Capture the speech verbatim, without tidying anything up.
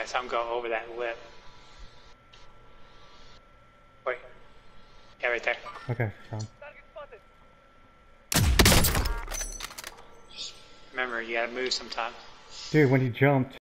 saw him go over that lip. Wait. Yeah, right there. Okay, found. Remember, you gotta move sometimes. Dude, when he jumped,